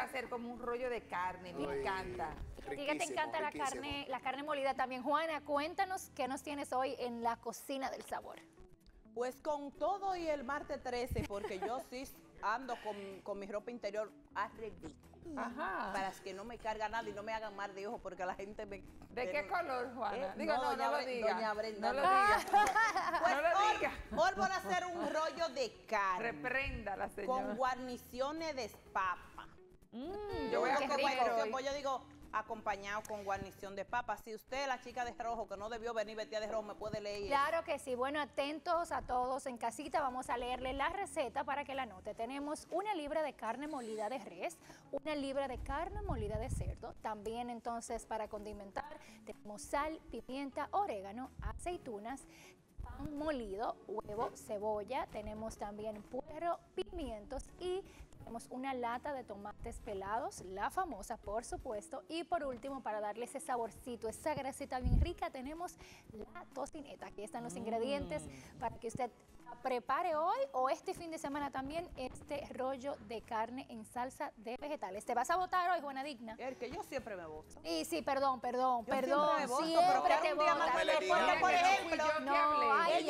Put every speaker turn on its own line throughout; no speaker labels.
a hacer como un rollo de carne, me encanta.
A ti que te encanta la carne molida también. Juana, cuéntanos qué nos tienes hoy en la cocina del sabor.
Pues con todo y el martes 13, porque yo sí ando con mi ropa interior arreglada.
Ajá.
Para que no me carga nada y no me hagan mal de ojo, porque la gente me...
¿De qué color, Juana? Digo,
no,
no lo diga.
Doña Brenda.
No lo diga.
Pues
No lo diga.
hoy voy a hacer un rollo de carne.
Reprenda la señora.
Con guarniciones de papa.
Yo voy a
qué
comer
rico.
hoy.
Pues yo digo, acompañado con guarnición de papa. Si usted, la chica de rojo, que no debió venir vestida de rojo, me puede leer.
Claro que sí. Bueno, atentos a todos en casita. Vamos a leerle la receta para que la anote. Tenemos 1 libra de carne molida de res, 1 libra de carne molida de cerdo. También entonces para condimentar tenemos sal, pimienta, orégano, aceitunas, pan molido, huevo, cebolla. Tenemos también puerro, pimientos y tenemos una lata de tomates pelados, la famosa por supuesto, y por último para darle ese saborcito, esa grasita bien rica, tenemos la tocineta. Aquí están los ingredientes para que usted prepare hoy o este fin de semana también este rollo de carne en salsa de vegetales. ¿Te vas a votar hoy, Juana Digna?
Es que yo siempre me voto.
Y sí, perdón,
Yo siempre me voto, pero
siempre
que
te
un día
votas.
más
le digo.
porque, por
Mira que no
ejemplo,
fui yo que
no,
hablé.
ay,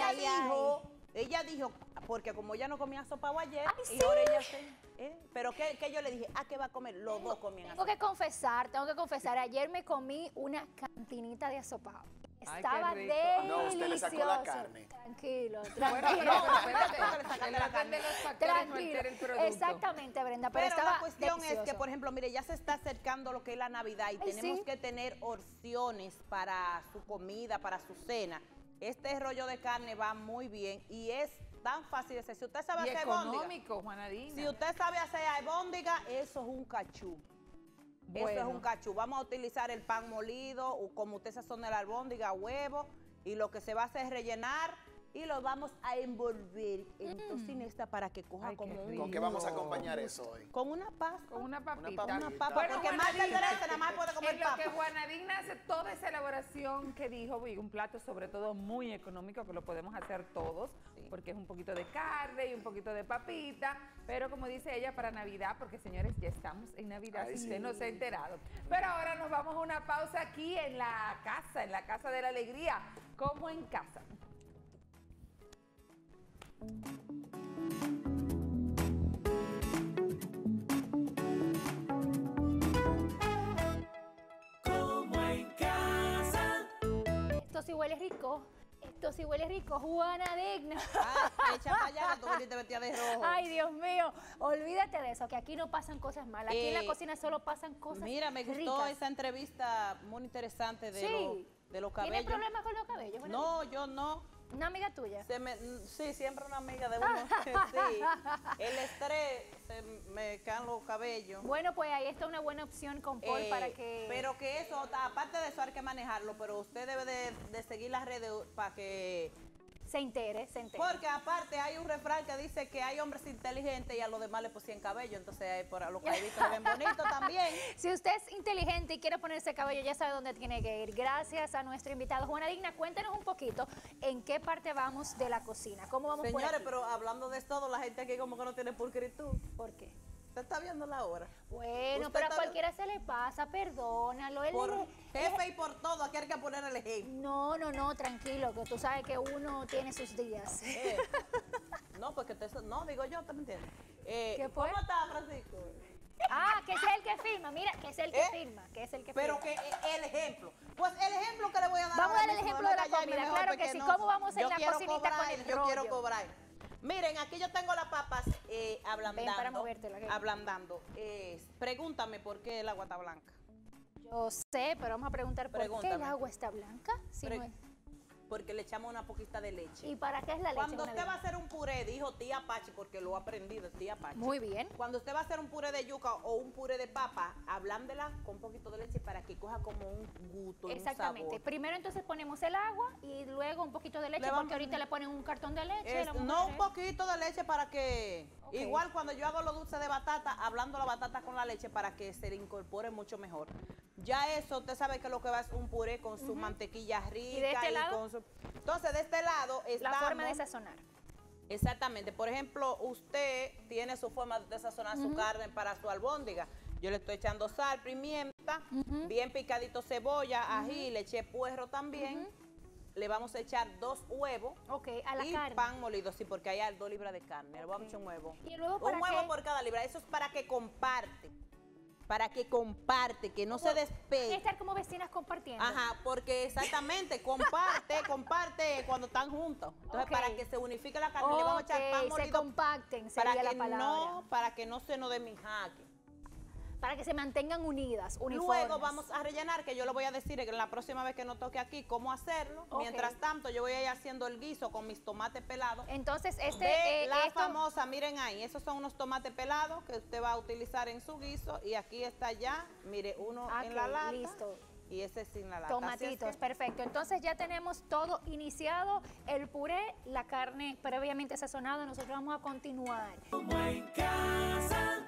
ella dijo, porque como ella no comía sopa ayer,
Ay,
y
sí.
ahora ella pero que yo le dije, ¿qué va a comer? Los dos comían
Tengo que confesar, ayer me comí una cantinita de asopado.
Ay,
Estaba
qué rico.
delicioso.
No, usted le sacó la carne.
Tranquilo,
Bueno,
tranquilo.
pero espérate, el orden de los factores no
Tranquilo.
altera el producto.
Exactamente, Brenda, pero,
Pero
estaba
la cuestión es que,
delicioso.
por ejemplo, mire, ya se está acercando lo que es la Navidad y
Ay,
tenemos
sí.
que tener opciones para su comida, para su cena. Este rollo de carne va muy bien y es tan fácil de hacer. Si usted sabe
Y
hacer albóndiga,
económico, Juana Digna.
si usted sabe hacer albóndiga, eso es un cachú. Eso es
Bueno.
un cachú. Vamos a utilizar el pan molido, o como usted sazone la albóndiga, huevo, y lo que se va a hacer es rellenar y lo vamos a envolver en tocineta para que coja
Ay, qué
como un...
rico.
¿Con qué vamos a acompañar eso hoy?
Con una pasta.
Con una papita.
papita.
Una papa,
Bueno,
porque
Juana
más del
Digna,
derecho nada más puede comer
en lo
papa.
que Juana Digna hace toda esa elaboración que dijo, y un plato sobre todo muy económico que lo podemos hacer todos, porque es un poquito de carne y un poquito de papita, pero como dice ella, para Navidad, porque señores, ya estamos en Navidad,
Ay,
si
sí.
usted no se ha enterado. Pero ahora nos vamos a una pausa aquí en la Casa de la Alegría, como en casa.
Como en casa.
Esto sí huele rico. Esto sí huele rico, Juana Digna.
Ay, echa para allá que tú viniste vestida de rojo.
Ay, Dios mío, olvídate de eso, que aquí no pasan cosas malas. Aquí en la
Eh,
cocina solo pasan cosas
Mira, me gustó
ricas.
esa entrevista muy interesante de,
Sí.
de los
¿Tienes
cabellos.
problemas con los cabellos? Juana
No, yo no.
Digna? Una amiga tuya.
Sí, siempre una amiga de uno. Sí. El estrés, se me caen los cabellos.
Bueno, pues ahí está una buena opción con Paul para que...
Pero que eso, aparte de eso hay que manejarlo, pero usted debe de seguir las redes para que...
se entere.
Porque aparte hay un refrán que dice que hay hombres inteligentes y a los demás le pusieron cabello, entonces por los cabellitos se ven bonitos también.
Si usted es inteligente y quiere ponerse cabello, ya sabe dónde tiene que ir. Gracias a nuestro invitado. Juana Digna, cuéntanos un poquito en qué parte vamos de la cocina. ¿Cómo vamos por
Señores,
aquí?
pero hablando de todo, la gente aquí como que no tiene pulcritud.
¿Por qué?
Usted está viendo la hora.
Bueno,
Usted
pero a
está-
cualquiera se le pasa, perdónalo. Él
Por
él-
jefe y por todo, aquí hay que poner el ejemplo.
No, tranquilo, que tú sabes que uno tiene sus días.
No, porque no, digo yo, ¿te me entiendes?
¿Qué fue?
¿Cómo está, Francisco?
Ah, que es el que firma, mira, que es el que firma, que es el que
Pero
firma.
que el ejemplo. Pues el ejemplo que le voy a dar
Vamos a
ahora
dar el
mismo,
ejemplo de la
déjame callarme
comida,
mejor,
claro que
porque
sí.
no.
¿Cómo vamos en
Yo
la
quiero
cocinita
cobrar,
con el
Yo quiero
rollo?
cobrar. Miren, aquí yo tengo las papas ablandando.
Ven para movértela, que-
Ablandando. Pregúntame por qué el agua está blanca.
Yo sé, pero vamos a preguntar por qué el
Pregúntame.
agua está blanca. Si
Pre-
no es-
Porque le echamos una poquita de leche.
¿Y para qué es la leche?
Cuando
Juana
usted va a
Digna?
hacer un puré, dijo tía Pachi, porque lo ha aprendido, tía Pachi.
Muy bien.
Cuando usted va a hacer un puré de yuca o un puré de papa, ablándela con un poquito de leche para que coja como un gusto, un
Exactamente.
sabor.
Primero entonces ponemos el agua y luego un poquito de leche,
Le vamos-
porque ahorita le ponen un cartón de leche. las
No, un
mujeres.
poquito de leche para que...
Ok.
Igual cuando yo hago los dulces de batata, hablando la batata con la leche para que se le incorpore mucho mejor. Ya eso, usted sabe que lo que va es un puré con su mantequilla rica.
de este lado?
con su... Entonces, de este lado
La
estamos...
forma de sazonar.
Exactamente. Por ejemplo, usted tiene su forma de sazonar su carne para su albóndiga. Yo le estoy echando sal, pimienta, bien picadito cebolla, ají, le eché puerro también. Le vamos a echar 2 huevos.
Ok, a la
y
carne.
pan molido, sí, porque hay 2 libras de carne. Le vamos a echar un huevo.
¿Y el huevo para
Un huevo
qué?
por cada libra. Eso es para que comparte. Para que comparte, que no se
Van a
despegue.
estar como vecinas compartiendo.
Ajá, porque exactamente, comparte cuando están juntos. Entonces,
Ok.
para que se unifique la carne, le vamos a echar pan
Ok, se
molido
compacten,
para
sería
que
la palabra.
para que no se nos desmijaque.
Para que se mantengan unidas, uniformes.
Luego vamos a rellenar, que yo lo voy a decir en la próxima vez que nos toque aquí, cómo hacerlo.
Ok.
Mientras tanto, yo voy a ir haciendo el guiso con mis tomates pelados.
Entonces,
De la
esto-
famosa, miren ahí, esos son unos tomates pelados que usted va a utilizar en su guiso. Y aquí está ya, mire, uno en la
Ok,
lata.
listo.
Y ese sin la lata. Así es
Tomatitos,
que-
perfecto. Entonces ya tenemos todo iniciado, el puré, la carne previamente sazonada. Nosotros vamos a continuar.
Como en casa.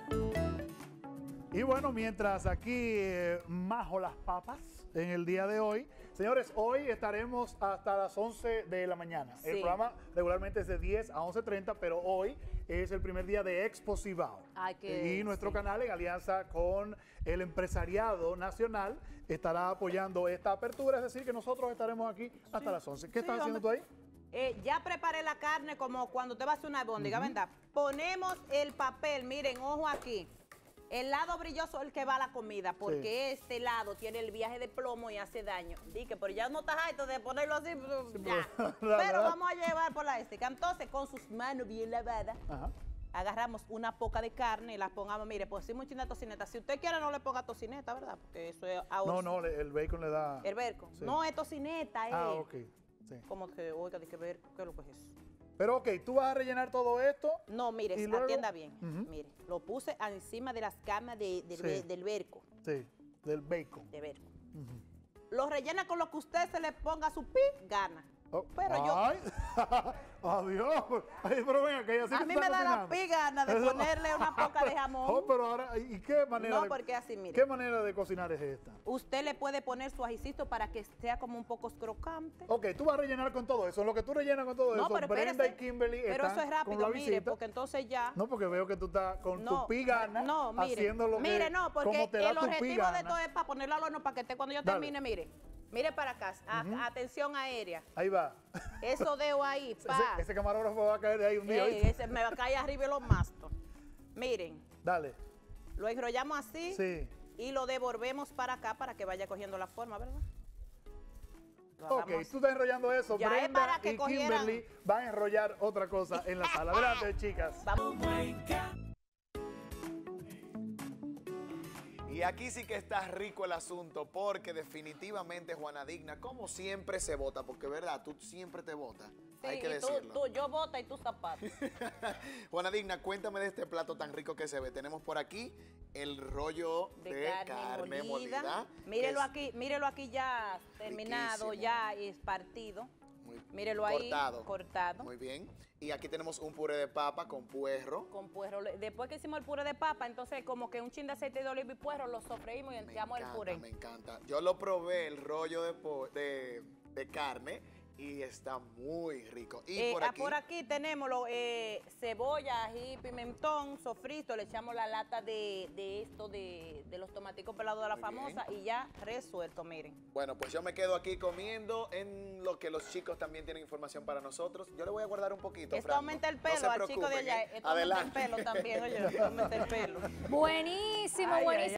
Y bueno, mientras aquí majo las papas en el día de hoy. Señores, hoy estaremos hasta las 11 de la mañana. El
Sí.
programa regularmente es de 10 a 11:30, pero hoy es el primer día de Expo Cibao.
Ay, qué-
Y nuestro
sí.
canal, en alianza con el empresariado nacional, estará apoyando esta apertura. Es decir, que nosotros estaremos aquí hasta las 11. ¿Qué estás haciendo tú ahí?
Ya preparé la carne como cuando te vas a hacer una albóndiga, ¿verdad? Ponemos el papel, miren, ojo aquí. El lado brilloso es el que va a la comida, porque este lado tiene el viaje de plomo y hace daño. Dije, pero ya no estás harto de ponerlo así, ya.
pero-
Pero vamos a llevar por la estica. Entonces, con sus manos bien lavadas,
Ajá.
agarramos una poca de carne y la pongamos, mire, pues sí, mucha tocineta. Si usted quiere, no le ponga tocineta, ¿verdad? Porque eso es ahora.
No, el bacon le da...
El berco.
Sí.
No es tocineta, es.
Ah, ok. Sí.
Como que, oiga, dije, ver, ¿qué es lo que es eso?
Pero ok, tú vas a rellenar todo esto.
No, mire,
¿Y luego?
atienda bien.
Ujú.
Mire, lo puse encima de las camas
Sí.
del berco.
Sí, del bacon.
De berco.
Ujú.
Lo rellena con lo que usted se le ponga a su pi, gana.
Oh,
Pero yo-
ay, adiós. Ay, pero venga, que así
A
que
mí
está
me da la
cocinando.
pi gana de
Eso-
ponerle una poca de jamón.
Oh, pero ahora, ¿y qué manera?
No, porque así, mire.
¿Qué manera de cocinar es esta?
Usted le puede poner su ajicito para que sea como un poco crocante.
Ok, tú vas a rellenar con todo eso. Lo que tú rellenas con todo
No,
eso,
pero
Brenda
espérese.
y Kimberly
Pero
están
eso es
con
rápido,
la
mire,
visita.
porque entonces ya...
No, porque veo que tú estás con tu pi gana
no, mire,
haciendo lo que
mire, no, porque
como te da
el
tu pi
objetivo de
gana.
todo es para ponerlo al horno para que esté cuando yo
Dale.
termine, mire para acá, atención aérea,
Ahí va.
eso dejo ahí, pa.
Ese camarógrafo va a caer de ahí un día. ¿oíste?
Ese me va a caer arriba de los mastos. Miren,
Dale.
lo enrollamos así
Sí.
y lo devolvemos para acá para que vaya cogiendo la forma, ¿verdad? Lo
Ok,
hagamos.
tú estás enrollando eso.
Ya es
Brenda
para que
y
cogieran.
Kimberly van a enrollar otra cosa en la sala. Adelante, chicas.
Vamos.
Como en casa.
Y aquí sí que está rico el asunto, porque definitivamente Juana Digna, como siempre, se vota, porque verdad, tú siempre te votas,
Sí,
hay que
y
decirlo.
yo bota y tú zapatos.
Juana Digna, cuéntame de este plato tan rico que se ve. Tenemos por aquí el rollo de, carne molida.
Mírelo aquí ya terminado,
riquísimo.
ya es partido.
Muy
Mírelo ahí,
cortado.
cortado.
Muy bien. Y aquí tenemos un puré de papa con puerro.
Con puerro. Después que hicimos el puré de papa, entonces como que un chin de aceite de oliva y puerro, lo sofreímos y echamos el puré.
Me encanta. Yo lo probé, el rollo de carne, y está muy rico. Y
Por aquí tenemos cebolla, ají, pimentón, sofrito, le echamos la lata de los tomaticos pelados de la
Muy
famosa y ya resuelto, miren.
Bueno, pues yo me quedo aquí comiendo en lo que los chicos también tienen información para nosotros. Yo le voy a guardar un poquito,
Esto
Franco.
aumenta el
No
pelo
se
al chico de
preocupen,
allá.
¿eh?
Esto aumenta el
Adelante.
pelo también, oye, esto aumenta el pelo.
Buenísimo,
Ay, ay,
buenísimo.